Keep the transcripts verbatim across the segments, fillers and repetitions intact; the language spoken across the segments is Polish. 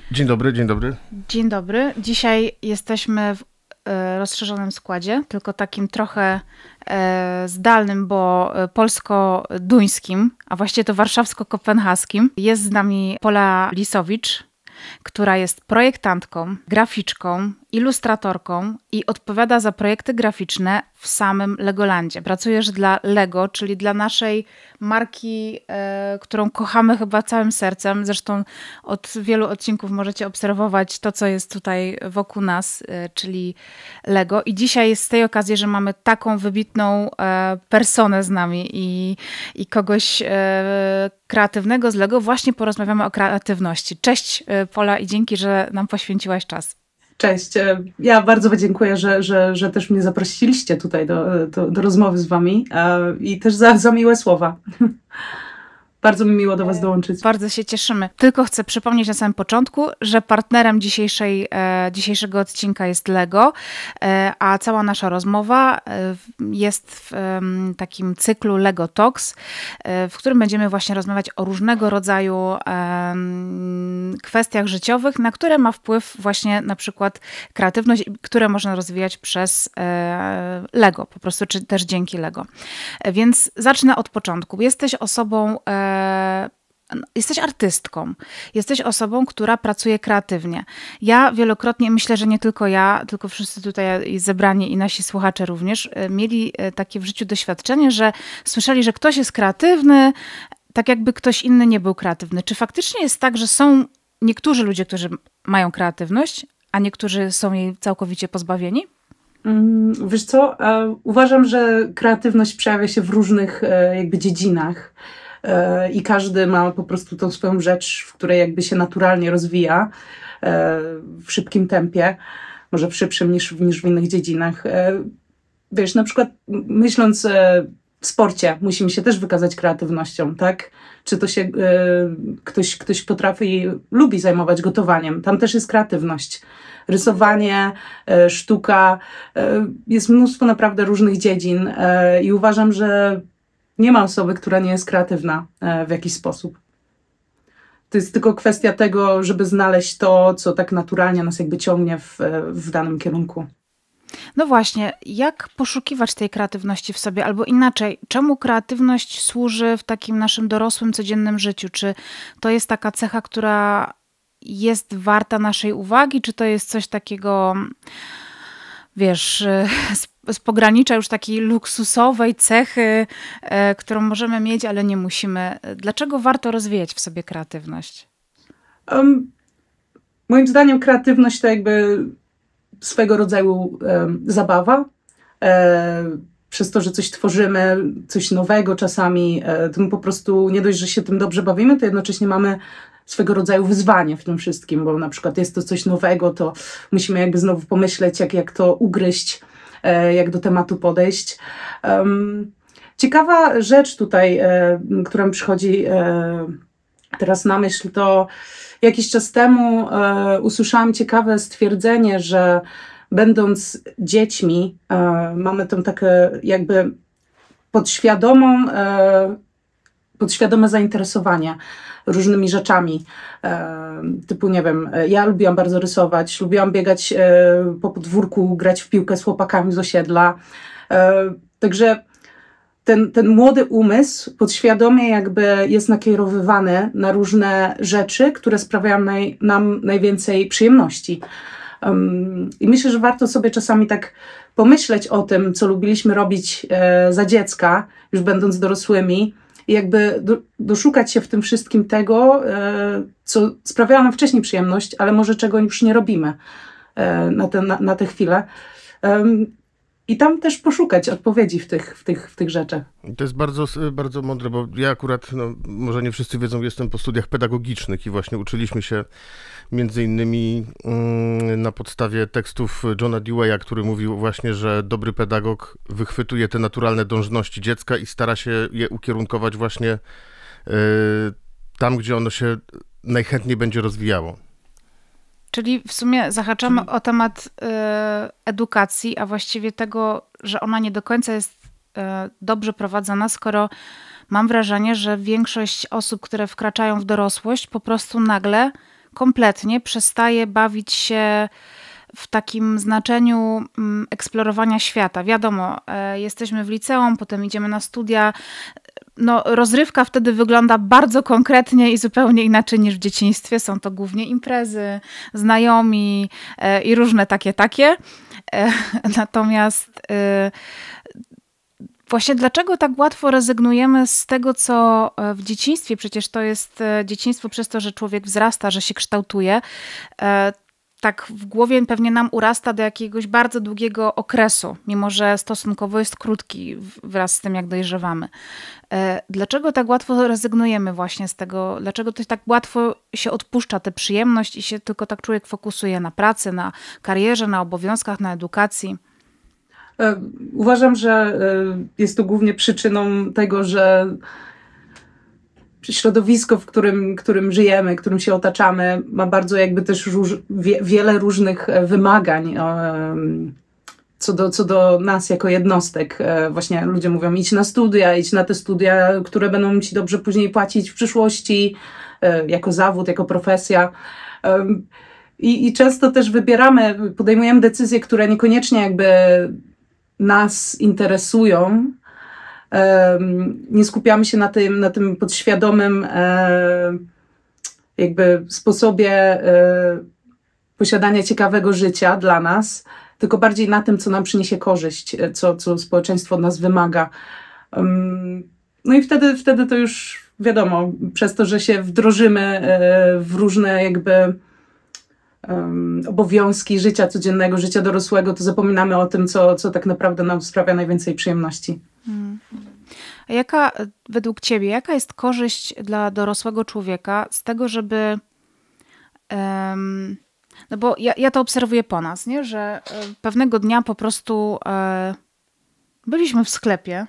Dzień dobry, dzień dobry. Dzień dobry. Dzisiaj jesteśmy w e, rozszerzonym składzie, tylko takim trochę e, zdalnym, bo e, polsko-duńskim, a właściwie to warszawsko-kopenhaskim. Jest z nami Pola Lisowicz, która jest projektantką, graficzką, ilustratorką i odpowiada za projekty graficzne w samym Legolandzie. Pracujesz dla Lego, czyli dla naszej marki, e, którą kochamy chyba całym sercem. Zresztą od wielu odcinków możecie obserwować to, co jest tutaj wokół nas, e, czyli Lego. I dzisiaj jest z tej okazji, że mamy taką wybitną e, personę z nami i, i kogoś e, kreatywnego z Lego. Właśnie porozmawiamy o kreatywności. Cześć e, Pola i dzięki, że nam poświęciłaś czas. Cześć. Ja bardzo dziękuję, że, że, że też mnie zaprosiliście tutaj do, do, do rozmowy z wami i też za, za miłe słowa. Bardzo mi miło do was dołączyć. Bardzo się cieszymy. Tylko chcę przypomnieć na samym początku, że partnerem dzisiejszej, e, dzisiejszego odcinka jest Lego, e, a cała nasza rozmowa e, jest w e, takim cyklu Lego Talks, e, w którym będziemy właśnie rozmawiać o różnego rodzaju e, kwestiach życiowych, na które ma wpływ właśnie na przykład kreatywność, które można rozwijać przez e, Lego, po prostu, czy też dzięki Lego. E, więc zacznę od początku. Jesteś osobą e, Jesteś artystką, jesteś osobą, która pracuje kreatywnie. Ja wielokrotnie, myślę, że nie tylko ja, tylko wszyscy tutaj zebrani i nasi słuchacze również, mieli takie w życiu doświadczenie, że słyszeli, że ktoś jest kreatywny, tak jakby ktoś inny nie był kreatywny. Czy faktycznie jest tak, że są niektórzy ludzie, którzy mają kreatywność, a niektórzy są jej całkowicie pozbawieni? Wiesz co, uważam, że kreatywność przejawia się w różnych jakby dziedzinach. I każdy ma po prostu tą swoją rzecz, w której jakby się naturalnie rozwija w szybkim tempie, może w szybszym niż, niż w innych dziedzinach. Wiesz, na przykład myśląc w sporcie, musimy się też wykazać kreatywnością, tak? Czy to się ktoś, ktoś potrafi, lubi zajmować gotowaniem, tam też jest kreatywność. Rysowanie, sztuka, jest mnóstwo naprawdę różnych dziedzin i uważam, że nie ma osoby, która nie jest kreatywna w jakiś sposób. To jest tylko kwestia tego, żeby znaleźć to, co tak naturalnie nas jakby ciągnie w, w danym kierunku. No właśnie, jak poszukiwać tej kreatywności w sobie? Albo inaczej, czemu kreatywność służy w takim naszym dorosłym, codziennym życiu? Czy to jest taka cecha, która jest warta naszej uwagi? Czy to jest coś takiego, wiesz, z pogranicza już takiej luksusowej cechy, e, którą możemy mieć, ale nie musimy. Dlaczego warto rozwijać w sobie kreatywność? Um, moim zdaniem kreatywność to jakby swego rodzaju um, zabawa. E, przez to, że coś tworzymy, coś nowego czasami, e, to my po prostu nie dość, że się tym dobrze bawimy, to jednocześnie mamy swego rodzaju wyzwanie w tym wszystkim, bo na przykład jest to coś nowego, to musimy jakby znowu pomyśleć, jak, jak to ugryźć, jak do tematu podejść. Ciekawa rzecz tutaj, która mi przychodzi teraz na myśl, to jakiś czas temu usłyszałam ciekawe stwierdzenie, że będąc dziećmi mamy tą takie jakby podświadomą, podświadome zainteresowanie różnymi rzeczami. Typu, nie wiem, ja lubiłam bardzo rysować, lubiłam biegać po podwórku, grać w piłkę z chłopakami z osiedla. Także ten, ten młody umysł podświadomie jakby jest nakierowywany na różne rzeczy, które sprawiają naj, nam najwięcej przyjemności. I myślę, że warto sobie czasami tak pomyśleć o tym, co lubiliśmy robić za dziecka, już będąc dorosłymi, i jakby do, doszukać się w tym wszystkim tego, e, co sprawiało nam wcześniej przyjemność, ale może czego już nie robimy e, na, te, na, na tę chwilę. E, I tam też poszukać odpowiedzi w tych, w tych, w tych rzeczach. To jest bardzo, bardzo mądre, bo ja akurat, no, może nie wszyscy wiedzą, jestem po studiach pedagogicznych i właśnie uczyliśmy się między innymi mm, na podstawie tekstów Johna Dewey'a, który mówił właśnie, że dobry pedagog wychwytuje te naturalne dążności dziecka i stara się je ukierunkować właśnie y, tam, gdzie ono się najchętniej będzie rozwijało. Czyli w sumie zahaczamy o temat y, edukacji, a właściwie tego, że ona nie do końca jest y, dobrze prowadzona, skoro mam wrażenie, że większość osób, które wkraczają w dorosłość, po prostu nagle kompletnie przestaje bawić się w takim znaczeniu mm, eksplorowania świata. Wiadomo, e, jesteśmy w liceum, potem idziemy na studia. No, rozrywka wtedy wygląda bardzo konkretnie i zupełnie inaczej niż w dzieciństwie. Są to głównie imprezy, znajomi e, i różne takie, takie. E, natomiast e, właśnie dlaczego tak łatwo rezygnujemy z tego, co w dzieciństwie, przecież to jest dzieciństwo przez to, że człowiek wzrasta, że się kształtuje, tak w głowie pewnie nam urasta do jakiegoś bardzo długiego okresu, mimo że stosunkowo jest krótki wraz z tym, jak dojrzewamy. Dlaczego tak łatwo rezygnujemy właśnie z tego? Dlaczego to tak łatwo się odpuszcza tę przyjemność i się tylko tak człowiek fokusuje na pracy, na karierze, na obowiązkach, na edukacji? Uważam, że jest to głównie przyczyną tego, że środowisko, w którym, którym żyjemy, którym się otaczamy, ma bardzo jakby też róż, wie, wiele różnych wymagań co do, co do nas jako jednostek. Właśnie ludzie mówią, idź na studia, idź na te studia, które będą ci dobrze później płacić w przyszłości, jako zawód, jako profesja. I, i często też wybieramy, podejmujemy decyzje, które niekoniecznie jakby nas interesują. Nie skupiamy się na tym, na tym podświadomym jakby sposobie posiadania ciekawego życia dla nas, tylko bardziej na tym, co nam przyniesie korzyść, co, co społeczeństwo od nas wymaga. No i wtedy, wtedy to już wiadomo, przez to, że się wdrożymy w różne jakby Um, obowiązki życia codziennego, życia dorosłego, to zapominamy o tym, co, co tak naprawdę nam sprawia najwięcej przyjemności. Hmm. A jaka, według ciebie, jaka jest korzyść dla dorosłego człowieka z tego, żeby... Um, no bo ja, ja to obserwuję po nas, nie? Że pewnego dnia po prostu e, byliśmy w sklepie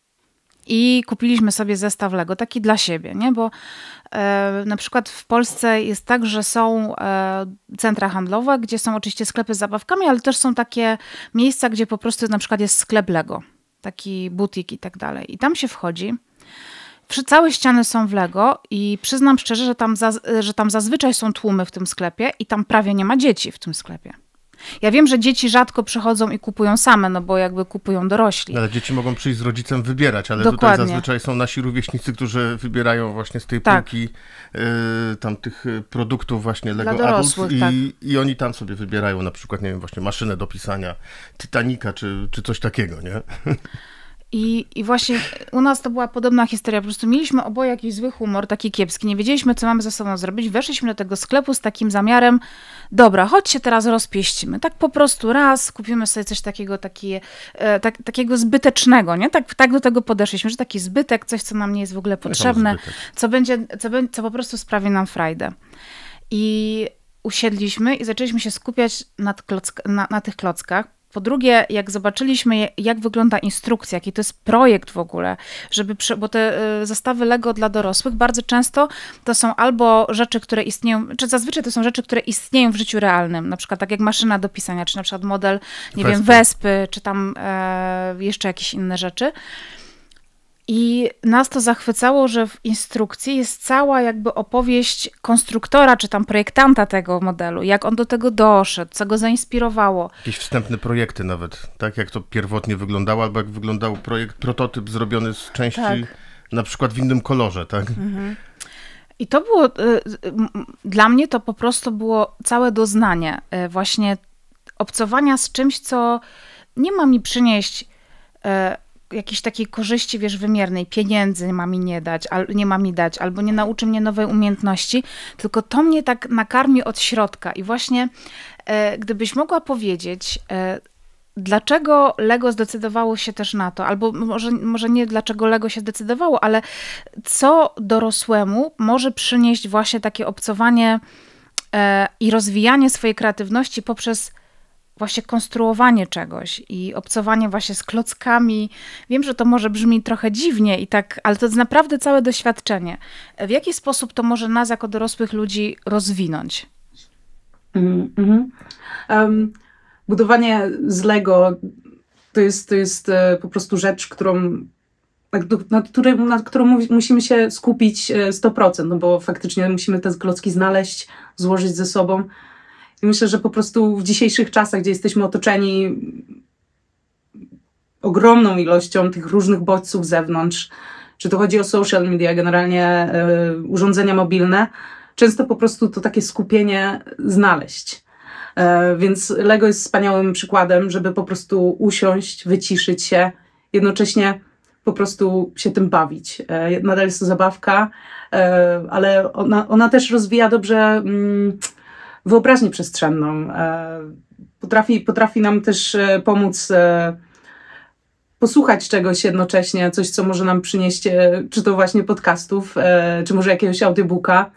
i kupiliśmy sobie zestaw Lego, taki dla siebie, nie? Bo e, na przykład w Polsce jest tak, że są e, centra handlowe, gdzie są oczywiście sklepy z zabawkami, ale też są takie miejsca, gdzie po prostu na przykład jest sklep Lego, taki butik i tak dalej. I tam się wchodzi, całe ściany są w Lego i przyznam szczerze, że tam, za, że tam zazwyczaj są tłumy w tym sklepie i tam prawie nie ma dzieci w tym sklepie. Ja wiem, że dzieci rzadko przychodzą i kupują same, no bo jakby kupują dorośli. Ale dzieci mogą przyjść z rodzicem wybierać, ale Dokładnie. Tutaj zazwyczaj są nasi rówieśnicy, którzy wybierają właśnie z tej tak. półki y, tam tych produktów właśnie Lego dorosłych, Adult tak. i, i oni tam sobie wybierają na przykład, nie wiem, właśnie maszynę do pisania Titanica czy, czy coś takiego, nie? I, I właśnie u nas to była podobna historia. Po prostu mieliśmy oboje jakiś zły humor, taki kiepski. Nie wiedzieliśmy, co mamy ze sobą zrobić. Weszliśmy do tego sklepu z takim zamiarem, dobra, chodź się teraz rozpieścimy. Tak po prostu raz, kupimy sobie coś takiego, takie, e, tak, takiego zbytecznego, nie? Tak, tak do tego podeszliśmy, że taki zbytek, coś, co nam nie jest w ogóle potrzebne, co będzie, co, co po prostu sprawi nam frajdę. I usiedliśmy i zaczęliśmy się skupiać nad klock, na, na tych klockach. Po drugie, jak zobaczyliśmy, jak wygląda instrukcja, jaki to jest projekt w ogóle, żeby, bo te zestawy Lego dla dorosłych bardzo często to są albo rzeczy, które istnieją, czy zazwyczaj to są rzeczy, które istnieją w życiu realnym, na przykład tak jak maszyna do pisania, czy na przykład model, nie Wespy. wiem, Wespy, czy tam e, jeszcze jakieś inne rzeczy. I nas to zachwycało, że w instrukcji jest cała jakby opowieść konstruktora, czy tam projektanta tego modelu, jak on do tego doszedł, co go zainspirowało. Jakieś wstępne projekty nawet, tak? Jak to pierwotnie wyglądało, albo jak wyglądał projekt, prototyp zrobiony z części tak. na przykład w innym kolorze, tak? Mhm. I to było, y, y, dla mnie to po prostu było całe doznanie y, właśnie obcowania z czymś, co nie ma mi przynieść y, jakiejś takiej korzyści, wiesz, wymiernej, pieniędzy nie ma mi nie dać, al, nie ma mi dać, albo nie nauczy mnie nowej umiejętności, tylko to mnie tak nakarmi od środka. I właśnie e, gdybyś mogła powiedzieć, e, dlaczego Lego zdecydowało się też na to, albo może, może nie dlaczego Lego się zdecydowało, ale co dorosłemu może przynieść właśnie takie obcowanie e, i rozwijanie swojej kreatywności poprzez właśnie konstruowanie czegoś i obcowanie właśnie z klockami. Wiem, że to może brzmi trochę dziwnie i tak, ale to jest naprawdę całe doświadczenie. W jaki sposób to może nas jako dorosłych ludzi rozwinąć? Mm-hmm. Um, budowanie z Lego to jest, to jest po prostu rzecz, którą nad, którym, nad którą musimy się skupić sto procent, no bo faktycznie musimy te klocki znaleźć, złożyć ze sobą. I myślę, że po prostu w dzisiejszych czasach, gdzie jesteśmy otoczeni ogromną ilością tych różnych bodźców z zewnątrz, czy to chodzi o social media, generalnie y, urządzenia mobilne, często po prostu to takie skupienie znaleźć. Y, więc Lego jest wspaniałym przykładem, żeby po prostu usiąść, wyciszyć się, jednocześnie po prostu się tym bawić. Y, nadal jest to zabawka, y, ale ona, ona też rozwija dobrze y, wyobraźnię przestrzenną. Y, potrafi, potrafi nam też y, pomóc y, posłuchać czegoś jednocześnie, coś, co może nam przynieść, czy to właśnie podcastów, czy może jakiegoś audiobooka.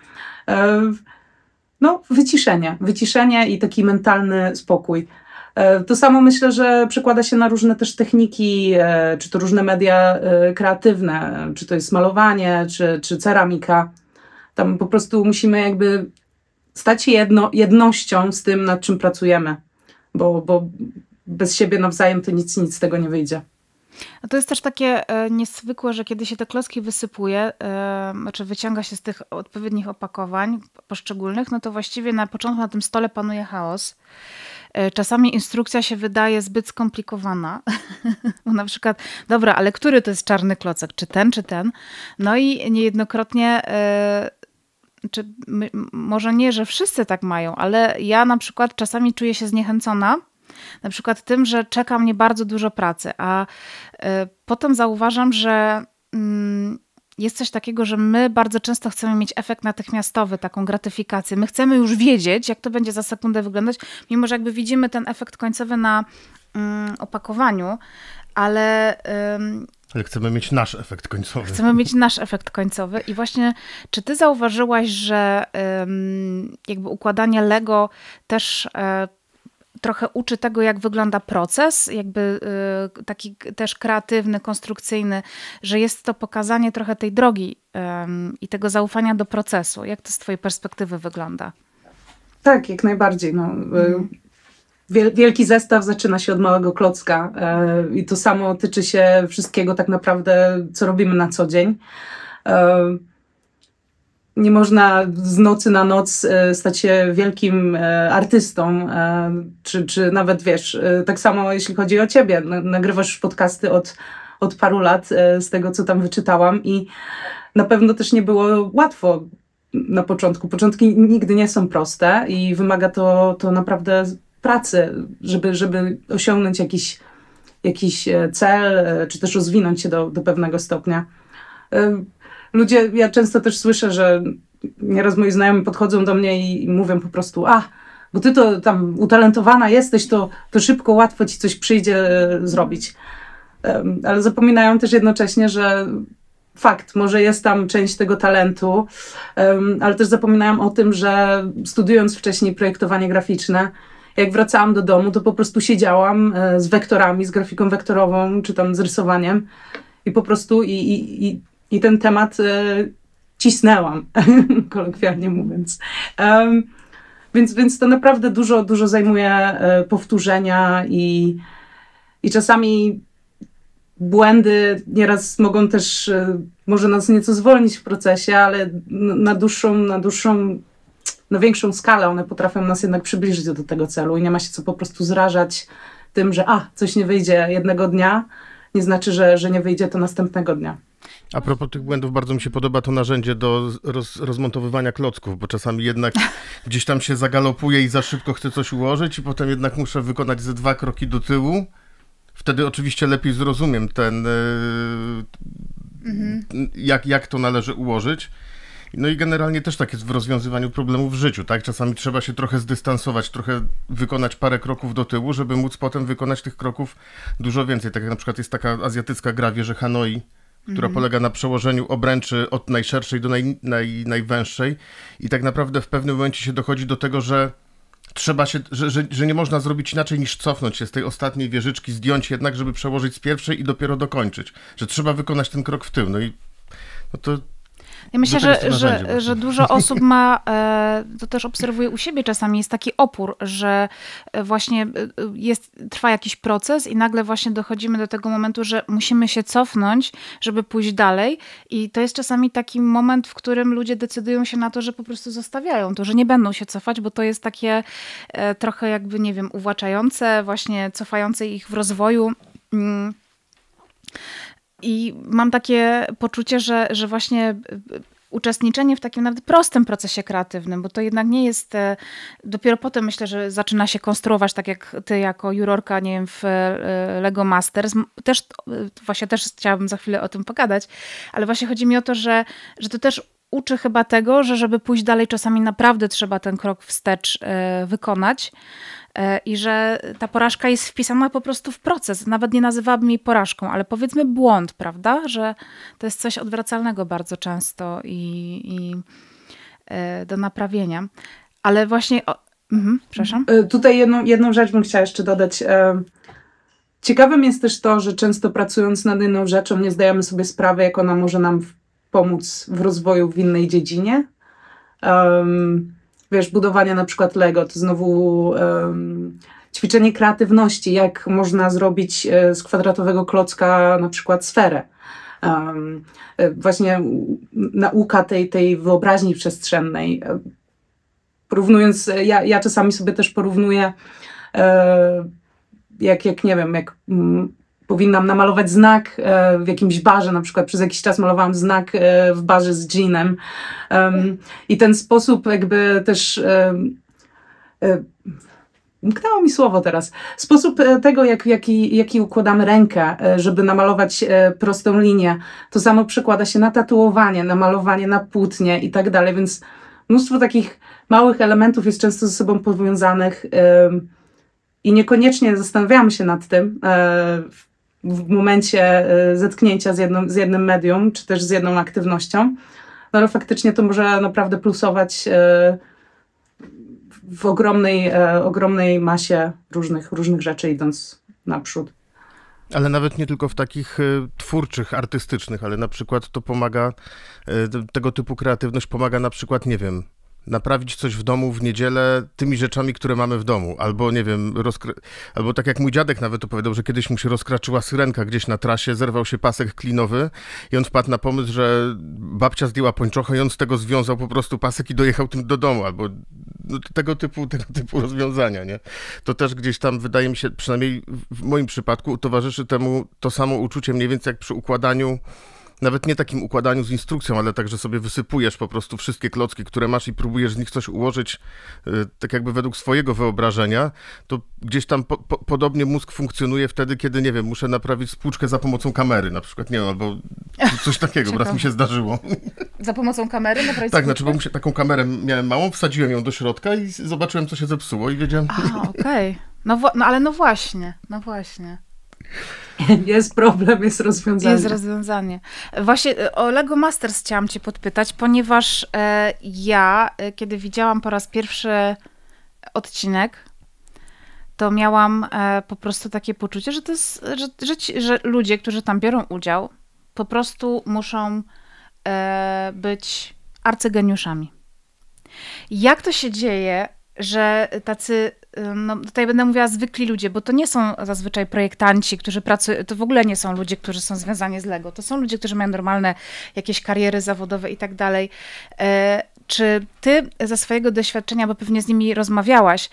No, wyciszenie. Wyciszenie i taki mentalny spokój. To samo myślę, że przekłada się na różne też techniki, czy to różne media kreatywne, czy to jest malowanie, czy, czy ceramika. Tam po prostu musimy jakby stać się jedno, jednością z tym, nad czym pracujemy, bo, bo bez siebie nawzajem to nic, nic z tego nie wyjdzie. A to jest też takie e, niezwykłe, że kiedy się te klocki wysypuje, e, znaczy wyciąga się z tych odpowiednich opakowań poszczególnych, no to właściwie na początku na tym stole panuje chaos. E, czasami instrukcja się wydaje zbyt skomplikowana. Bo na przykład, dobra, ale który to jest czarny klocek? Czy ten, czy ten? No i niejednokrotnie... E, czy my, może nie, że wszyscy tak mają, ale ja na przykład czasami czuję się zniechęcona, na przykład tym, że czeka mnie bardzo dużo pracy, a y, potem zauważam, że y, jest coś takiego, że my bardzo często chcemy mieć efekt natychmiastowy, taką gratyfikację. My chcemy już wiedzieć, jak to będzie za sekundę wyglądać, mimo że jakby widzimy ten efekt końcowy na y, opakowaniu, ale... Y, Ale chcemy mieć nasz efekt końcowy. Chcemy mieć nasz efekt końcowy. I właśnie, czy ty zauważyłaś, że y, jakby układanie Lego też... Y, trochę uczy tego, jak wygląda proces, jakby y, taki też kreatywny, konstrukcyjny, że jest to pokazanie trochę tej drogi y, i tego zaufania do procesu. Jak to z twojej perspektywy wygląda? Tak, jak najbardziej. No. Mm. Wielki zestaw zaczyna się od małego klocka y, i to samo tyczy się wszystkiego tak naprawdę, co robimy na co dzień. Y, Nie można z nocy na noc stać się wielkim artystą, czy, czy nawet wiesz, tak samo jeśli chodzi o ciebie. Nagrywasz podcasty od, od paru lat, z tego co tam wyczytałam, i na pewno też nie było łatwo na początku. Początki nigdy nie są proste i wymaga to, to naprawdę pracy, żeby, żeby osiągnąć jakiś, jakiś cel, czy też rozwinąć się do, do pewnego stopnia. Ludzie, ja często też słyszę, że nieraz moi znajomi podchodzą do mnie i mówią po prostu, a, bo ty to tam utalentowana jesteś, to, to szybko, łatwo ci coś przyjdzie zrobić. Um, ale zapominają też jednocześnie, że fakt, może jest tam część tego talentu, um, ale też zapominają o tym, że studiując wcześniej projektowanie graficzne, jak wracałam do domu, to po prostu siedziałam e, z wektorami, z grafiką wektorową, czy tam z rysowaniem i po prostu i, i, i I ten temat y, cisnęłam, kolokwialnie mówiąc. Um, więc, więc to naprawdę dużo, dużo zajmuje y, powtórzenia i, i czasami błędy nieraz mogą też, y, może nas nieco zwolnić w procesie, ale na dłuższą, na dłuższą, na większą skalę one potrafią nas jednak przybliżyć do tego celu i nie ma się co po prostu zrażać tym, że a, coś nie wyjdzie jednego dnia, nie znaczy, że, że nie wyjdzie to następnego dnia. A propos tych błędów, bardzo mi się podoba to narzędzie do roz, rozmontowywania klocków, bo czasami jednak gdzieś tam się zagalopuje i za szybko chcę coś ułożyć i potem jednak muszę wykonać ze dwa kroki do tyłu. Wtedy oczywiście lepiej zrozumiem ten, mhm. jak, jak to należy ułożyć. No i generalnie też tak jest w rozwiązywaniu problemów w życiu, tak? Czasami trzeba się trochę zdystansować, trochę wykonać parę kroków do tyłu, żeby móc potem wykonać tych kroków dużo więcej. Tak jak na przykład jest taka azjatycka gra Wieże Hanoi, która mm-hmm. polega na przełożeniu obręczy od najszerszej do naj, naj, najwęższej i tak naprawdę w pewnym momencie się dochodzi do tego, że trzeba się, że, że, że nie można zrobić inaczej niż cofnąć się z tej ostatniej wieżyczki, zdjąć jednak, żeby przełożyć z pierwszej i dopiero dokończyć. Że trzeba wykonać ten krok w tył. No i no to Ja myślę, że, że, że dużo osób ma, to też obserwuję u siebie czasami, jest taki opór, że właśnie jest, trwa jakiś proces i nagle właśnie dochodzimy do tego momentu, że musimy się cofnąć, żeby pójść dalej i to jest czasami taki moment, w którym ludzie decydują się na to, że po prostu zostawiają to, że nie będą się cofać, bo to jest takie trochę jakby, nie wiem, uwłaczające, właśnie cofające ich w rozwoju. I mam takie poczucie, że, że właśnie uczestniczenie w takim nawet prostym procesie kreatywnym, bo to jednak nie jest, dopiero potem myślę, że zaczyna się konstruować, tak jak ty jako jurorka, nie wiem, w Lego Masters. Też, właśnie też chciałabym za chwilę o tym pogadać, ale właśnie chodzi mi o to, że, że to też uczy chyba tego, że żeby pójść dalej, czasami naprawdę trzeba ten krok wstecz wykonać. I że ta porażka jest wpisana po prostu w proces. Nawet nie nazywałabym jej porażką, ale powiedzmy błąd, prawda? Że to jest coś odwracalnego bardzo często i, i do naprawienia. Ale właśnie... O, mhm, przepraszam. Tutaj jedną, jedną rzecz bym chciała jeszcze dodać. Ciekawym jest też to, że często pracując nad inną rzeczą nie zdajemy sobie sprawy, jak ona może nam pomóc w rozwoju w innej dziedzinie. Um, Wiesz, budowanie na przykład Lego, to znowu um, ćwiczenie kreatywności, jak można zrobić e, z kwadratowego klocka na przykład sferę. Um, e, właśnie nauka tej, tej wyobraźni przestrzennej. E, porównując, ja, ja czasami sobie też porównuję, e, jak, jak nie wiem, jak m, powinnam namalować znak e, w jakimś barze, na przykład przez jakiś czas malowałam znak e, w barze z dżinem. Um, I ten sposób jakby też... E, e, Mknęło mi słowo teraz. Sposób tego, jak, jaki, jaki układamy rękę, żeby namalować prostą linię, to samo przekłada się na tatuowanie, na malowanie na płótnie i tak dalej, więc mnóstwo takich małych elementów jest często ze sobą powiązanych i niekoniecznie zastanawiamy się nad tym w momencie zetknięcia z, jedną, z jednym medium, czy też z jedną aktywnością, no ale faktycznie to może naprawdę plusować w ogromnej, e, ogromnej masie różnych, różnych rzeczy, idąc naprzód. Ale nawet nie tylko w takich y, twórczych, artystycznych, ale na przykład to pomaga, y, tego typu kreatywność pomaga na przykład, nie wiem, naprawić coś w domu w niedzielę tymi rzeczami, które mamy w domu. Albo, nie wiem, rozkra- albo tak jak mój dziadek nawet opowiadał, że kiedyś mu się rozkraczyła syrenka gdzieś na trasie, zerwał się pasek klinowy i on wpadł na pomysł, że babcia zdjęła pończochę i on z tego związał po prostu pasek i dojechał tym do domu. Albo no, tego typu, tego typu rozwiązania, nie? To też gdzieś tam, wydaje mi się, przynajmniej w moim przypadku, towarzyszy temu to samo uczucie mniej więcej jak przy układaniu, nawet nie takim układaniu z instrukcją, ale tak, że sobie wysypujesz po prostu wszystkie klocki, które masz i próbujesz z nich coś ułożyć tak jakby według swojego wyobrażenia, to gdzieś tam po, po, podobnie mózg funkcjonuje wtedy, kiedy, nie wiem, muszę naprawić spłuczkę za pomocą kamery na przykład, nie wiem, albo coś takiego, raz mi się zdarzyło. Za pomocą kamery naprawić Tak, znaczy, bo muszę, taką kamerę miałem małą, wsadziłem ją do środka i zobaczyłem, co się zepsuło i wiedziałem... A, okej. Okay. No, no ale no właśnie, no właśnie. Jest problem, jest rozwiązanie. Jest rozwiązanie. Właśnie o Lego Masters chciałam cię podpytać, ponieważ e, ja, e, kiedy widziałam po raz pierwszy odcinek, to miałam e, po prostu takie poczucie, że to jest, że, że, ci, że ludzie, którzy tam biorą udział, po prostu muszą e, być arcygeniuszami. Jak to się dzieje, że tacy, no tutaj będę mówiła zwykli ludzie, bo to nie są zazwyczaj projektanci, którzy pracują, to w ogóle nie są ludzie, którzy są związani z Lego, to są ludzie, którzy mają normalne jakieś kariery zawodowe i tak dalej. Czy ty ze swojego doświadczenia, bo pewnie z nimi rozmawiałaś,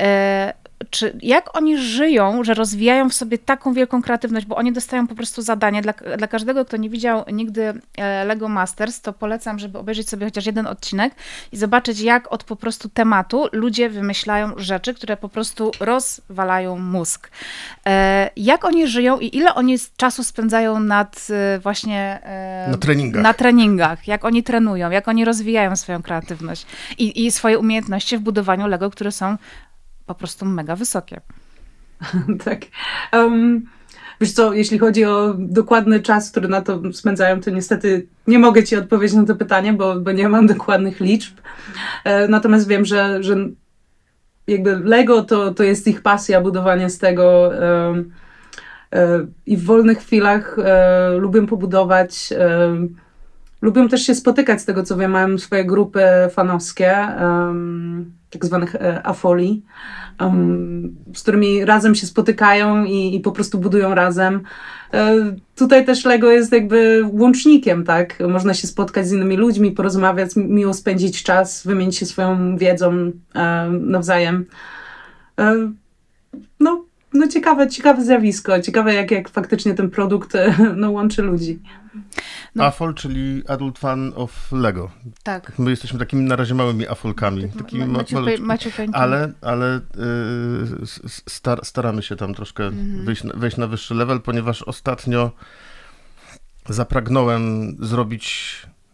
czy jak oni żyją, że rozwijają w sobie taką wielką kreatywność, bo oni dostają po prostu zadanie. Dla, dla każdego, kto nie widział nigdy Lego Masters, to polecam, żeby obejrzeć sobie chociaż jeden odcinek i zobaczyć, jak od po prostu tematu ludzie wymyślają rzeczy, które po prostu rozwalają mózg. Jak oni żyją i ile oni czasu spędzają nad właśnie... Na treningach. Na treningach. Jak oni trenują, jak oni rozwijają swoją kreatywność i, i swoje umiejętności w budowaniu Lego, które są po prostu mega wysokie. Tak. Um, wiesz co, jeśli chodzi o dokładny czas, który na to spędzają, to niestety nie mogę ci odpowiedzieć na to pytanie, bo, bo nie mam dokładnych liczb. E, natomiast wiem, że, że jakby Lego to, to jest ich pasja, budowanie z tego e, e, i w wolnych chwilach e, lubię pobudować. E, Lubią też się spotykać, z tego co wiem, mają swoje grupy fanowskie, um, tak zwanych e, afoli, um, z którymi razem się spotykają i, i po prostu budują razem. E, tutaj też Lego jest jakby łącznikiem, tak? Można się spotkać z innymi ludźmi, porozmawiać, miło spędzić czas, wymienić się swoją wiedzą e, nawzajem. E, no, no ciekawe, ciekawe zjawisko, ciekawe jak, jak faktycznie ten produkt no, łączy ludzi. No. AFOL, czyli Adult Fan of Lego. Tak. My jesteśmy takimi na razie małymi afolkami. Tak, takimi ma, ma, Maciu, ale ale yy, star, staramy się tam troszkę mm-hmm. wyjść, wejść na wyższy level, ponieważ ostatnio zapragnąłem zrobić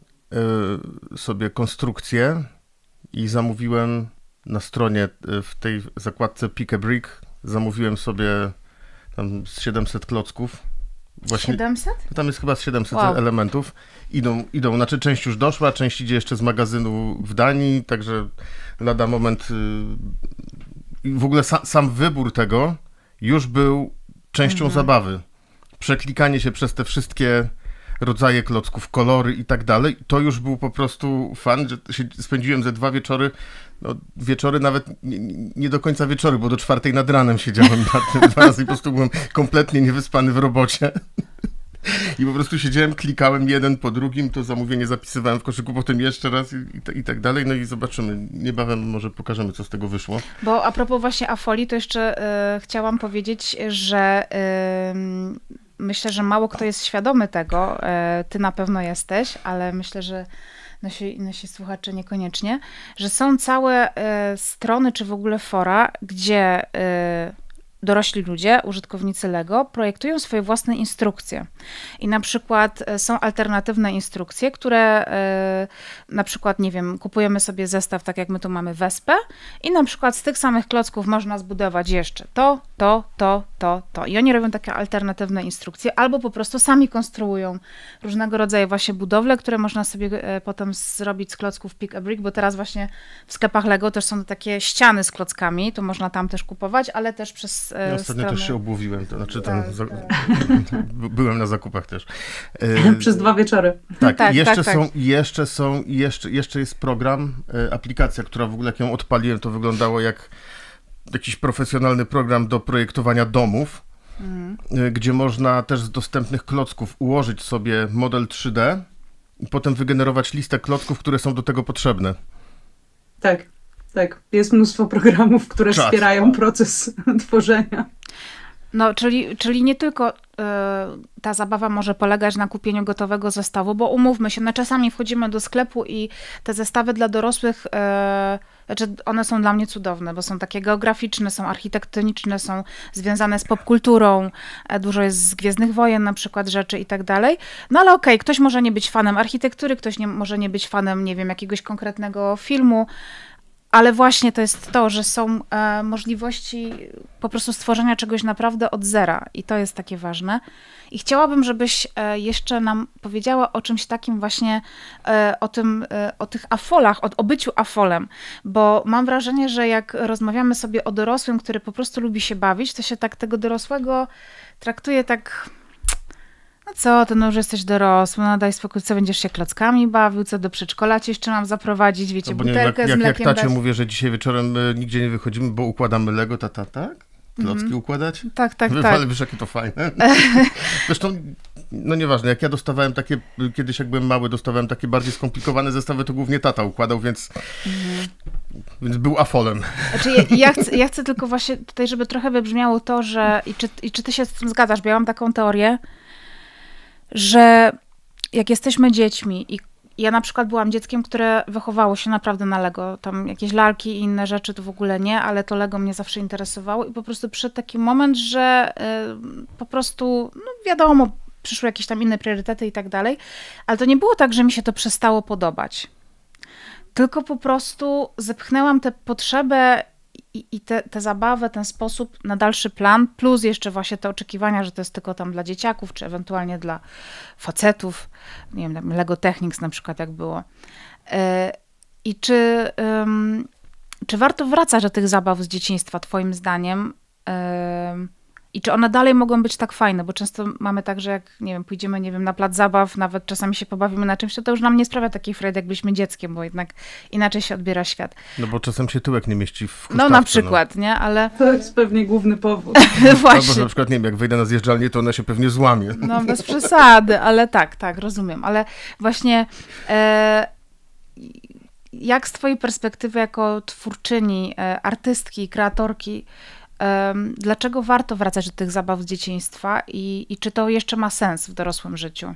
yy, sobie konstrukcję i zamówiłem na stronie w tej zakładce Pick a Brick, zamówiłem sobie tam z siedemset klocków. Właśnie, siedemset? Tam jest chyba z siedemset wow. elementów. Idą, idą, znaczy część już doszła, część idzie jeszcze z magazynu w Danii, także lada moment. Yy, w ogóle sa, sam wybór tego już był częścią mhm. zabawy. Przeklikanie się przez te wszystkie rodzaje klocków, kolory i tak dalej, to już był po prostu fan, że się spędziłem ze dwa wieczory, no wieczory nawet nie, nie do końca wieczory, bo do czwartej nad ranem siedziałem nad tym dwa razy i po prostu byłem kompletnie niewyspany w robocie. I po prostu siedziałem, klikałem jeden po drugim, to zamówienie zapisywałem w koszyku, potem jeszcze raz i, i, i tak dalej, no i zobaczymy. Niebawem może pokażemy, co z tego wyszło. Bo a propos właśnie Afoli, to jeszcze y, chciałam powiedzieć, że y, myślę, że mało kto jest świadomy tego, y, ty na pewno jesteś, ale myślę, że nasi, nasi słuchacze niekoniecznie, że są całe y, strony, czy w ogóle fora, gdzie y, dorośli ludzie, użytkownicy Lego, projektują swoje własne instrukcje. I na przykład są alternatywne instrukcje, które yy, na przykład, nie wiem, kupujemy sobie zestaw, tak jak my tu mamy Wespę i na przykład z tych samych klocków można zbudować jeszcze to, to, to, to, to. I oni robią takie alternatywne instrukcje albo po prostu sami konstruują różnego rodzaju właśnie budowle, które można sobie yy, potem zrobić z klocków Pick a Brick, bo teraz właśnie w sklepach Lego też są takie ściany z klockami, to można tam też kupować, ale też przez Ja ostatnio strony... też się obłowiłem, to znaczy tak, ten, tak. byłem na zakupach też. Przez dwa wieczory. Tak, tak, jeszcze tak, są, tak. jeszcze są, jeszcze, jeszcze jest program, aplikacja, która w ogóle jak ją odpaliłem, to wyglądało jak jakiś profesjonalny program do projektowania domów, mhm. gdzie można też z dostępnych klocków ułożyć sobie model trzy D i potem wygenerować listę klocków, które są do tego potrzebne. Tak. Tak, jest mnóstwo programów, które Czas. wspierają proces tworzenia. No, czyli, czyli nie tylko y, ta zabawa może polegać na kupieniu gotowego zestawu, bo umówmy się, no czasami wchodzimy do sklepu i te zestawy dla dorosłych, y, znaczy one są dla mnie cudowne, bo są takie geograficzne, są architektoniczne, są związane z popkulturą, y, dużo jest z Gwiezdnych Wojen na przykład rzeczy i tak dalej. No ale okej, okay, ktoś może nie być fanem architektury, ktoś nie, może nie być fanem, nie wiem, jakiegoś konkretnego filmu, ale właśnie to jest to, że są e, możliwości po prostu stworzenia czegoś naprawdę od zera i to jest takie ważne. I chciałabym, żebyś e, jeszcze nam powiedziała o czymś takim właśnie, e, o tym, e, o tych afolach, o, o byciu afolem, bo mam wrażenie, że jak rozmawiamy sobie o dorosłym, który po prostu lubi się bawić, to się tak tego dorosłego traktuje tak... No co, ty no już jesteś dorosły, no daj spokój, co będziesz się klockami bawił, co do przedszkola ci jeszcze mam zaprowadzić, wiecie, no butelkę jak, z jak, mlekiem Jak tacie dać. mówię, że dzisiaj wieczorem y, nigdzie nie wychodzimy, bo układamy Lego, tata, tak? Klocki mm. układać? Tak, tak, Wywale, tak. Wiesz, jakie to fajne. Zresztą, no nieważne, jak ja dostawałem takie, kiedyś jak byłem mały, dostawałem takie bardziej skomplikowane zestawy, to głównie tata układał, więc, mm. więc był afolem. Znaczy, ja, ja, chcę, ja chcę tylko właśnie tutaj, żeby trochę wybrzmiało to, że i czy, i czy ty się z tym zgadzasz, bo ja mam taką teorię, że jak jesteśmy dziećmi i ja na przykład byłam dzieckiem, które wychowało się naprawdę na Lego, tam jakieś lalki i inne rzeczy to w ogóle nie, ale to Lego mnie zawsze interesowało i po prostu przyszedł taki moment, że y, po prostu, no wiadomo, przyszły jakieś tam inne priorytety i tak dalej, ale to nie było tak, że mi się to przestało podobać, tylko po prostu zepchnęłam tę potrzebę i, i tę te, te zabawę, ten sposób na dalszy plan, plus jeszcze właśnie te oczekiwania, że to jest tylko tam dla dzieciaków, czy ewentualnie dla facetów, nie wiem, Lego Technics na przykład jak było. I czy, um, czy warto wracać do tych zabaw z dzieciństwa, twoim zdaniem? Um, I czy one dalej mogą być tak fajne, bo często mamy tak, że jak, nie wiem, pójdziemy, nie wiem, na plac zabaw, nawet czasami się pobawimy na czymś, to to już nam nie sprawia takiej frajdy, jak byliśmy dzieckiem, bo jednak inaczej się odbiera świat. No bo czasem się tyłek nie mieści w huśtawce. No na przykład, no. nie? Ale... To jest pewnie główny powód. Właśnie. Albo na przykład, nie wiem, jak wejdę na zjeżdżalnię, to ona się pewnie złamie. No bez przesady, ale tak, tak, rozumiem. Ale właśnie e, jak z twojej perspektywy jako twórczyni, e, artystki, kreatorki, e, dlaczego warto wracać do tych zabaw z dzieciństwa i, i czy to jeszcze ma sens w dorosłym życiu?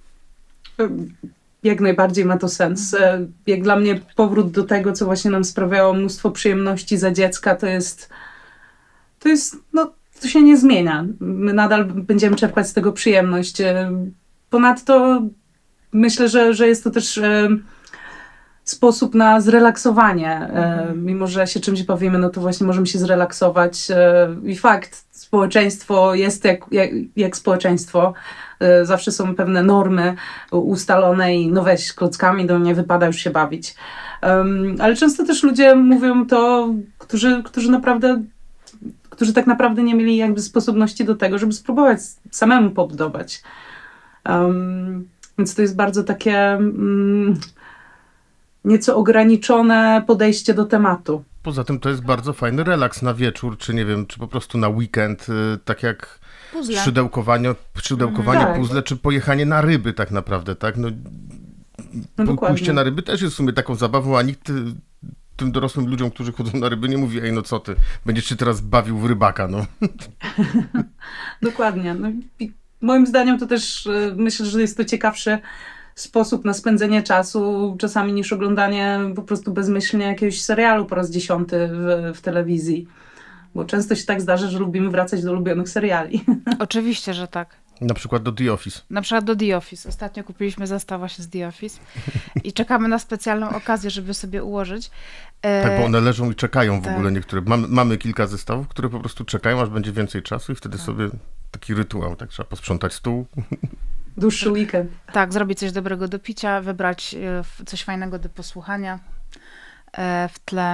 Jak najbardziej ma to sens. Jak dla mnie powrót do tego, co właśnie nam sprawiało mnóstwo przyjemności za dziecka, to jest, to jest, no, to się nie zmienia. My nadal będziemy czerpać z tego przyjemność. Ponadto myślę, że, że jest to też sposób na zrelaksowanie. Mhm. Mimo że się czymś bawimy, no to właśnie możemy się zrelaksować. I fakt, społeczeństwo jest jak, jak, jak społeczeństwo. Zawsze są pewne normy ustalone i no weź klockami, do nie wypada już się bawić. Um, ale często też ludzie mówią to, którzy, którzy naprawdę, którzy tak naprawdę nie mieli jakby sposobności do tego, żeby spróbować samemu pobudować. Um, więc to jest bardzo takie um, nieco ograniczone podejście do tematu. Poza tym to jest bardzo fajny relaks na wieczór, czy nie wiem, czy po prostu na weekend, tak jak puzzle. Szydełkowanie, szydełkowanie mm, puzzle, tak. Czy pojechanie na ryby tak naprawdę, tak? No, no pójście na ryby też jest w sumie taką zabawą, a nikt tym dorosłym ludziom, którzy chodzą na ryby, nie mówi, ej, no co ty, będziesz się teraz bawił w rybaka, no. Dokładnie. No, moim zdaniem to też myślę, że jest to ciekawszy sposób na spędzenie czasu czasami niż oglądanie po prostu bezmyślnie jakiegoś serialu po raz dziesiąty w, w telewizji. Bo często się tak zdarza, że lubimy wracać do ulubionych seriali. Oczywiście, że tak. Na przykład do The Office. Na przykład do The Office. Ostatnio kupiliśmy zestaw właśnie z The Office i czekamy na specjalną okazję, żeby sobie ułożyć. Tak, bo one leżą i czekają w tak. ogóle niektóre. Mamy, mamy kilka zestawów, które po prostu czekają, aż będzie więcej czasu i wtedy tak. sobie taki rytuał, tak trzeba posprzątać stół. Dłuższy weekend. Tak, zrobić coś dobrego do picia, wybrać coś fajnego do posłuchania w tle.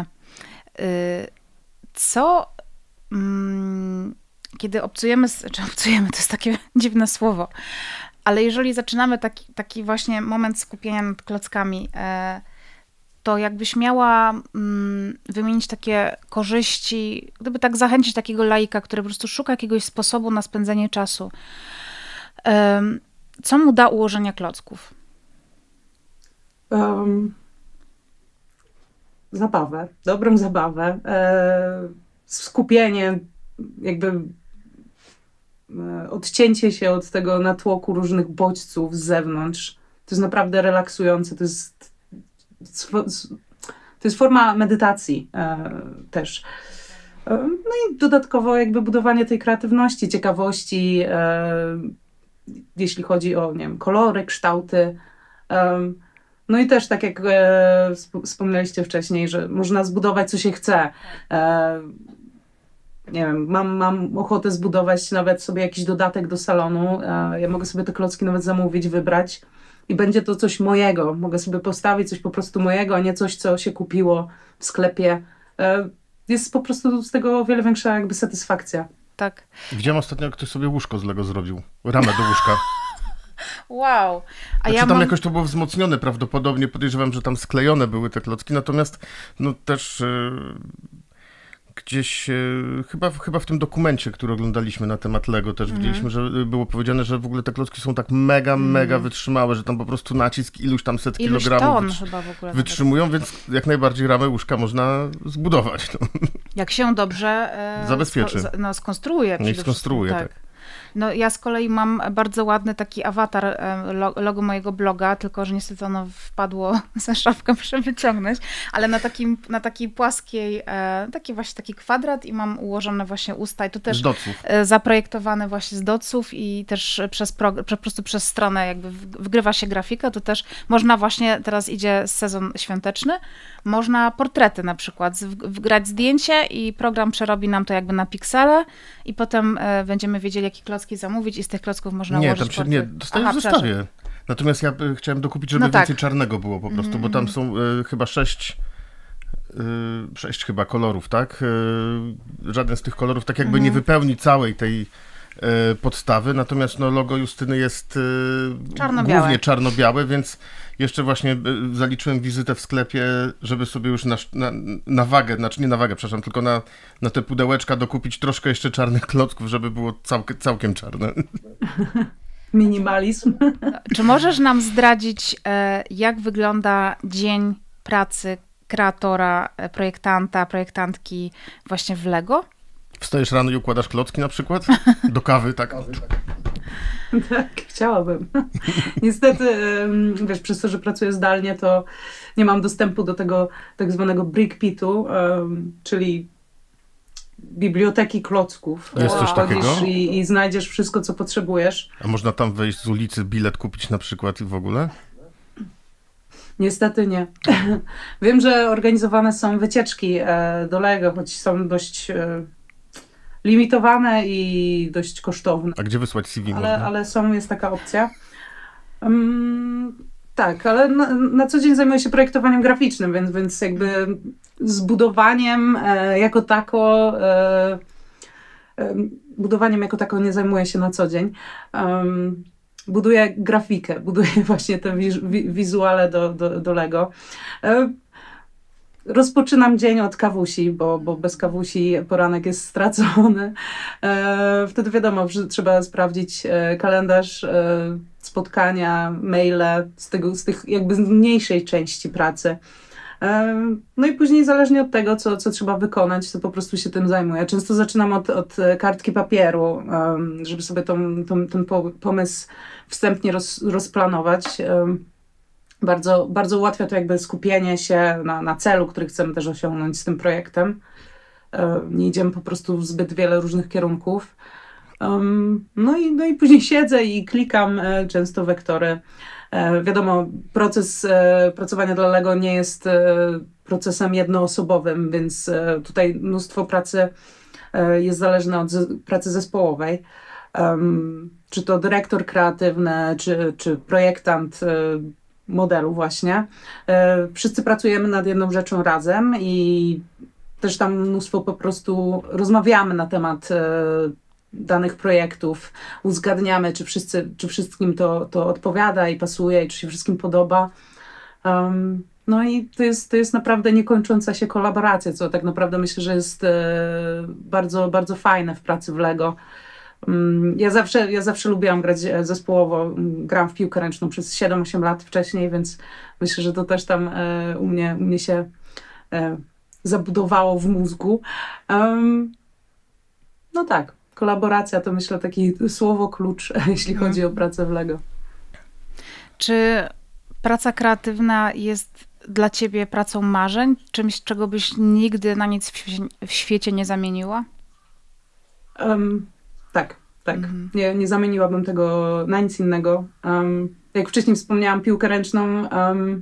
Co, kiedy obcujemy, czy obcujemy, to jest takie dziwne słowo, ale jeżeli zaczynamy taki, taki właśnie moment skupienia nad klockami, to jakbyś miała wymienić takie korzyści, gdyby tak zachęcić takiego laika, który po prostu szuka jakiegoś sposobu na spędzenie czasu, co mu da ułożenie klocków? Um, zabawę, dobrą zabawę, e, skupienie, jakby e, odcięcie się od tego natłoku różnych bodźców z zewnątrz. To jest naprawdę relaksujące, to jest, to jest forma medytacji e, też. E, no i dodatkowo jakby budowanie tej kreatywności, ciekawości, e, jeśli chodzi o, nie wiem, kolory, kształty. Um, no i też tak jak e, wspomnieliście wcześniej, że można zbudować co się chce. E, nie wiem, mam, mam ochotę zbudować nawet sobie jakiś dodatek do salonu. E, ja mogę sobie te klocki nawet zamówić, wybrać i będzie to coś mojego. Mogę sobie postawić coś po prostu mojego, a nie coś, co się kupiło w sklepie. E, jest po prostu z tego o wiele większa jakby satysfakcja. Tak. Widziałem ostatnio, jak ktoś sobie łóżko z Lego zrobił. Ramę do łóżka. Wow. A znaczy, ja tam mam... jakoś to było wzmocnione prawdopodobnie. Podejrzewam, że tam sklejone były te klocki. Natomiast no też yy, gdzieś yy, chyba, chyba w tym dokumencie, który oglądaliśmy na temat Lego też mm. widzieliśmy, że było powiedziane, że w ogóle te klocki są tak mega, mm. mega wytrzymałe, że tam po prostu nacisk iluś tam set iluś kilogramów ton wytr- chyba w ogóle wytrzymują, nawet. Więc jak najbardziej ramę łóżka można zbudować. No. Jak się dobrze e, zabezpieczy. Sko- no, skonstruuje. Niech skonstruuje, tak. tak. No ja z kolei mam bardzo ładny taki awatar, logo mojego bloga, tylko że niestety ono wpadło za szafkę, muszę wyciągnąć, ale na takim, na takiej płaskiej, taki właśnie taki kwadrat i mam ułożone właśnie usta i to też z doców. Zaprojektowane właśnie z doców i też przez pro, po prostu przez stronę jakby wgrywa się grafika, to też można właśnie, teraz idzie sezon świąteczny, można portrety na przykład, wgrać zdjęcie i program przerobi nam to jakby na piksele i potem będziemy wiedzieli, jakie klocki zamówić i z tych klocków można nie, ułożyć tam się, nie, dostajesz w zestawie. Natomiast ja chciałem dokupić, żeby no więcej tak. czarnego było po prostu, mm-hmm. bo tam są y, chyba sześć y, sześć chyba kolorów, tak? Y, żaden z tych kolorów tak jakby mhm. nie wypełni całej tej y, podstawy, natomiast no, logo Justyny jest y, czarno-białe. głównie czarno-białe, więc jeszcze właśnie y, zaliczyłem wizytę w sklepie, żeby sobie już na, na, na wagę, znaczy nie na wagę, przepraszam, tylko na, na te pudełeczka dokupić troszkę jeszcze czarnych klocków, żeby było całk, całkiem czarne. Minimalizm. Czy możesz nam zdradzić, jak wygląda dzień pracy kreatora, projektanta, projektantki właśnie w Lego? Wstajesz rano i układasz klocki na przykład? Do kawy, tak? Tak, chciałabym. Niestety, wiesz, przez to, że pracuję zdalnie, to nie mam dostępu do tego tak zwanego brick pitu, czyli biblioteki klocków. Jest coś takiego? I, I znajdziesz wszystko, co potrzebujesz. A można tam wejść z ulicy, bilet kupić na przykład i w ogóle? Niestety nie. Wiem, że organizowane są wycieczki do Lego, choć są dość limitowane i dość kosztowne. A gdzie wysłać C V ale, można? ale są, jest taka opcja. Um, tak, ale na, na co dzień zajmuję się projektowaniem graficznym, więc, więc jakby zbudowaniem e, jako tako e, e, budowaniem jako tako nie zajmuję się na co dzień. Um, buduję grafikę, buduję właśnie te wiz, wizuale do, do, do Lego. E, Rozpoczynam dzień od kawusi, bo, bo bez kawusi poranek jest stracony. E, wtedy wiadomo, że trzeba sprawdzić e, kalendarz, e, spotkania, maile z, tego, z tych jakby mniejszej części pracy. E, no i później zależnie od tego, co, co trzeba wykonać, to po prostu się tym zajmuję. Często zaczynam od, od kartki papieru, e, żeby sobie tą, tą, ten pomysł wstępnie roz, rozplanować. E, Bardzo, bardzo ułatwia to jakby skupienie się na, na celu, który chcemy też osiągnąć z tym projektem. Nie idziemy po prostu w zbyt wiele różnych kierunków. No i, no i później siedzę i klikam często wektory. Wiadomo, proces pracowania dla Lego nie jest procesem jednoosobowym, więc tutaj mnóstwo pracy jest zależne od pracy zespołowej. Czy to dyrektor kreatywny, czy, czy projektant modelu właśnie. Wszyscy pracujemy nad jedną rzeczą razem i też tam mnóstwo po prostu rozmawiamy na temat danych projektów, uzgadniamy, czy, wszyscy, czy wszystkim to, to odpowiada i pasuje, i czy się wszystkim podoba. Um, no i to jest, to jest naprawdę niekończąca się kolaboracja, co tak naprawdę myślę, że jest bardzo, bardzo fajne w pracy w Lego. Ja zawsze, ja zawsze lubiłam grać zespołowo. Grałam w piłkę ręczną przez siedem osiem lat wcześniej, więc myślę, że to też tam e, u, mnie, u mnie się e, zabudowało w mózgu. Um, no tak, kolaboracja to myślę taki słowo klucz, jeśli hmm. chodzi o pracę w Lego. Czy praca kreatywna jest dla ciebie pracą marzeń? Czymś, czego byś nigdy na nic w, w świecie nie zamieniła? Um, Tak, tak. Mm. Nie, nie zamieniłabym tego na nic innego. Um, jak wcześniej wspomniałam, piłkę ręczną, um,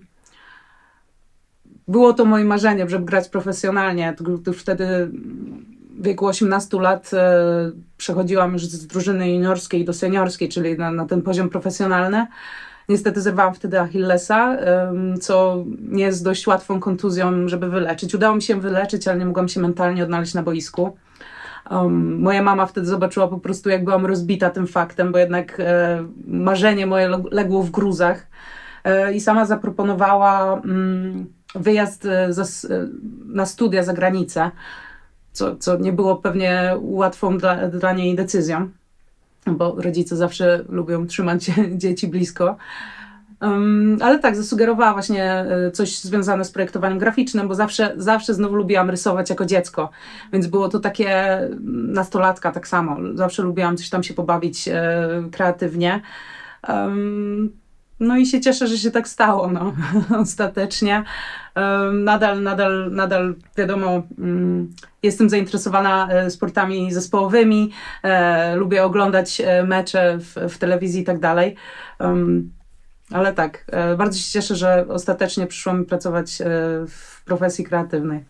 było to moje marzenie, żeby grać profesjonalnie. To, to już wtedy w wieku osiemnastu lat e, przechodziłam już z drużyny juniorskiej do seniorskiej, czyli na, na ten poziom profesjonalny. Niestety zerwałam wtedy Achillesa, um, co nie jest dość łatwą kontuzją, żeby wyleczyć. Udało mi się wyleczyć, ale nie mogłam się mentalnie odnaleźć na boisku. Um, moja mama wtedy zobaczyła po prostu, jak byłam rozbita tym faktem, bo jednak e, marzenie moje legło w gruzach e, i sama zaproponowała mm, wyjazd za, na studia za granicę, co, co nie było pewnie łatwą dla, dla niej decyzją, bo rodzice zawsze lubią trzymać dzieci blisko. Um, ale tak, zasugerowała właśnie coś związane z projektowaniem graficznym, bo zawsze, zawsze znowu lubiłam rysować jako dziecko, więc było to takie nastolatka tak samo. Zawsze lubiłam coś tam się pobawić e, kreatywnie. Um, no i się cieszę, że się tak stało, no, ostatecznie. Um, nadal, nadal, nadal, wiadomo, um, jestem zainteresowana sportami zespołowymi, e, lubię oglądać mecze w, w telewizji i tak dalej. Um, Ale tak, bardzo się cieszę, że ostatecznie przyszło mi pracować w profesji kreatywnej.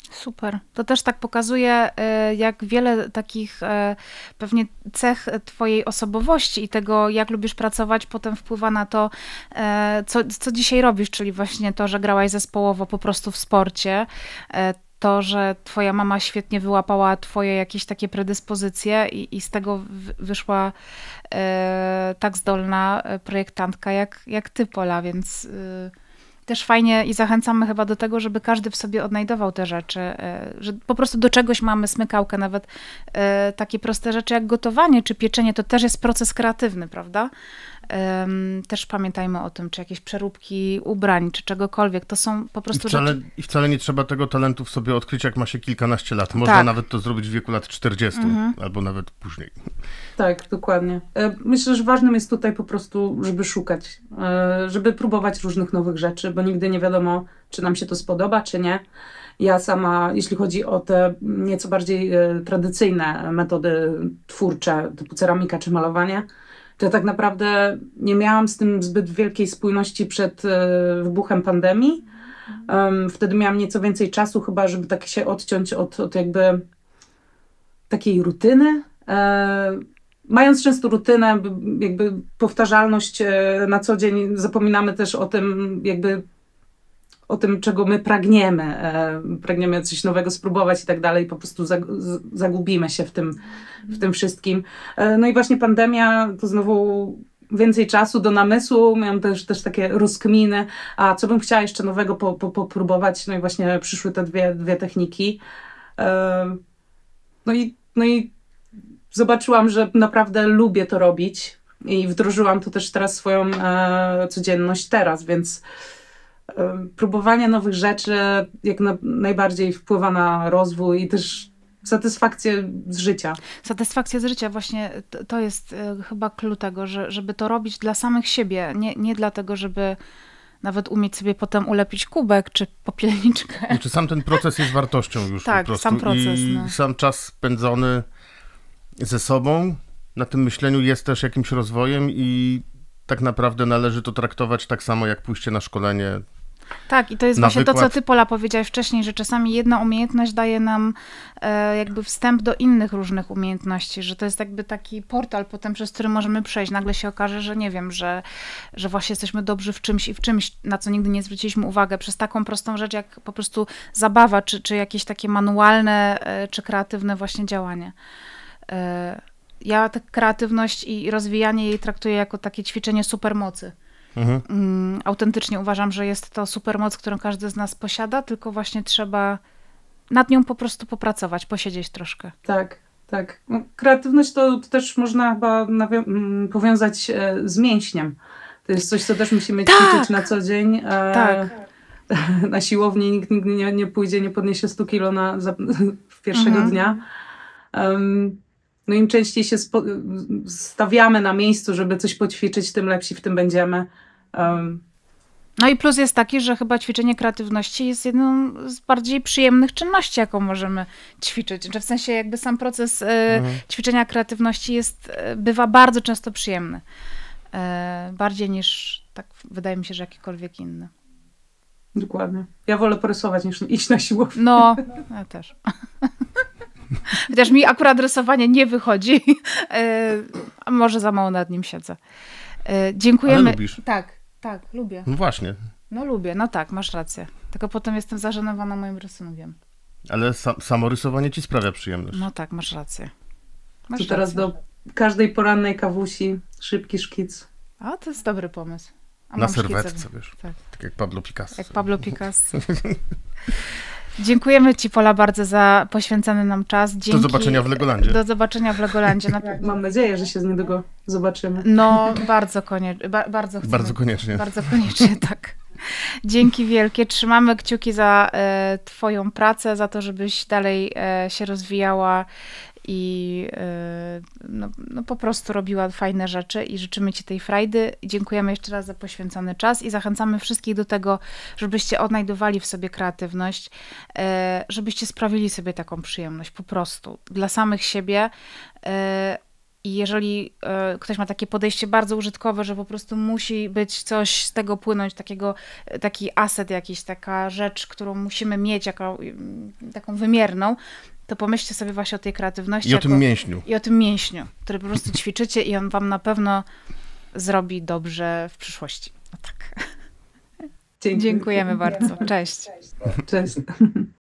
Super. To też tak pokazuje, jak wiele takich pewnie cech twojej osobowości i tego, jak lubisz pracować, potem wpływa na to, co, co dzisiaj robisz, czyli właśnie to, że grałaś zespołowo po prostu w sporcie, to, że twoja mama świetnie wyłapała twoje jakieś takie predyspozycje i, i z tego wyszła e, tak zdolna projektantka jak, jak ty, Pola, więc e, też fajnie i zachęcamy chyba do tego, żeby każdy w sobie odnajdował te rzeczy, e, że po prostu do czegoś mamy smykałkę, nawet e, takie proste rzeczy jak gotowanie czy pieczenie, to też jest proces kreatywny, prawda? Też pamiętajmy o tym, czy jakieś przeróbki ubrań, czy czegokolwiek, to są po prostu I wcale, rzeczy... I wcale nie trzeba tego talentu w sobie odkryć, jak ma się kilkanaście lat. Można tak. nawet to zrobić w wieku lat czterdziestu, mhm. albo nawet później. Tak, dokładnie. Myślę, że ważnym jest tutaj po prostu, żeby szukać, żeby próbować różnych nowych rzeczy, bo nigdy nie wiadomo, czy nam się to spodoba, czy nie. Ja sama, jeśli chodzi o te nieco bardziej tradycyjne metody twórcze, typu ceramika czy malowanie, to ja tak naprawdę nie miałam z tym zbyt wielkiej spójności przed wybuchem pandemii. Wtedy miałam nieco więcej czasu chyba, żeby tak się odciąć od, od jakby takiej rutyny. Mając często rutynę, jakby powtarzalność na co dzień, zapominamy też o tym jakby o tym, czego my pragniemy. Pragniemy coś nowego spróbować i tak dalej. Po prostu zagubimy się w tym, w tym wszystkim. No i właśnie pandemia to znowu więcej czasu do namysłu. Miałam też, też takie rozkminy, a co bym chciała jeszcze nowego po, po, popróbować. No i właśnie przyszły te dwie, dwie techniki. No i, no i zobaczyłam, że naprawdę lubię to robić i wdrożyłam to też teraz w swoją e, codzienność teraz, więc próbowanie nowych rzeczy jak na, najbardziej wpływa na rozwój i też satysfakcję z życia. Satysfakcja z życia, właśnie to, to jest y, chyba clue tego, że, żeby to robić dla samych siebie, nie, nie dlatego, żeby nawet umieć sobie potem ulepić kubek czy popielniczkę. Znaczy sam ten proces jest wartością już tak, po prostu. sam proces. I no. sam czas spędzony ze sobą na tym myśleniu jest też jakimś rozwojem i tak naprawdę należy to traktować tak samo jak pójście na szkolenie. Tak, i to jest na właśnie wykład. to, co ty, Pola, powiedziałeś wcześniej, że czasami jedna umiejętność daje nam e, jakby wstęp do innych różnych umiejętności, że to jest jakby taki portal potem, przez który możemy przejść. Nagle się okaże, że nie wiem, że, że właśnie jesteśmy dobrzy w czymś i w czymś, na co nigdy nie zwróciliśmy uwagę, przez taką prostą rzecz, jak po prostu zabawa, czy, czy jakieś takie manualne, e, czy kreatywne właśnie działanie. E, ja tę kreatywność i rozwijanie jej traktuję jako takie ćwiczenie supermocy. Mhm. Um, autentycznie uważam, że jest to supermoc, którą każdy z nas posiada, tylko właśnie trzeba nad nią po prostu popracować, posiedzieć troszkę. Tak, tak. No, kreatywność to, to też można chyba nawią- powiązać e, z mięśniem. To jest coś, co też musimy tak. ćwiczyć na co dzień. E, tak. Na siłowni nikt nigdy nie, nie pójdzie, nie podniesie stu kilo na, za, pierwszego mhm. dnia. Um, no im częściej się spo- stawiamy na miejscu, żeby coś poćwiczyć, tym lepsi w tym będziemy. Um. No i plus jest taki, że chyba ćwiczenie kreatywności jest jedną z bardziej przyjemnych czynności, jaką możemy ćwiczyć. Że w sensie jakby sam proces mhm. y, ćwiczenia kreatywności jest, y, bywa bardzo często przyjemny. Y, bardziej niż, tak wydaje mi się, że jakikolwiek inny. Dokładnie. Ja wolę porysować niż iść na siłownię. No, ja też. Chociaż mi akurat rysowanie nie wychodzi, a może za mało nad nim siedzę. Dziękujemy. Ale lubisz? Tak, tak, lubię. No właśnie. No lubię, no tak, masz rację. Tylko potem jestem zażenowana moim rysunkiem. Ale sa- samo rysowanie ci sprawia przyjemność. No tak, masz rację. Masz to teraz rację. do każdej porannej kawusi szybki szkic. A, to jest dobry pomysł. A na serwetce, wiesz. Tak. tak jak Pablo Picasso. Jak Pablo Picasso. Dziękujemy ci, Pola, bardzo za poświęcony nam czas. Dzięki. Do zobaczenia w Legolandzie. Do zobaczenia w Legolandzie. Na... Mam nadzieję, że się z niedługo zobaczymy. No, bardzo koniecznie. Ba- bardzo chcemy. Bardzo koniecznie. Bardzo koniecznie, tak. Dzięki wielkie. Trzymamy kciuki za e, twoją pracę, za to, żebyś dalej e, się rozwijała i e, no, no po prostu robiła fajne rzeczy i życzymy ci tej frajdy. Dziękujemy jeszcze raz za poświęcony czas i zachęcamy wszystkich do tego, żebyście odnajdowali w sobie kreatywność, e, żebyście sprawili sobie taką przyjemność po prostu dla samych siebie, e, I jeżeli y, ktoś ma takie podejście bardzo użytkowe, że po prostu musi być coś z tego płynąć, takiego, taki aset jakiś, taka rzecz, którą musimy mieć, jako, taką wymierną, to pomyślcie sobie właśnie o tej kreatywności. I o jako, tym mięśniu. I o tym mięśniu, który po prostu ćwiczycie i on wam na pewno zrobi dobrze w przyszłości. No tak. Dzięki. Dziękujemy bardzo. Cześć. Cześć.